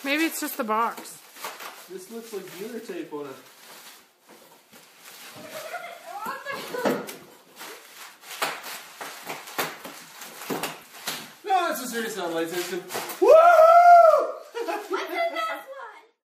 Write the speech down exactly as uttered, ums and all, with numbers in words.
Maybe it's just the box. This looks like glitter tape on it. No, that's a SiriusXM light system. Woo!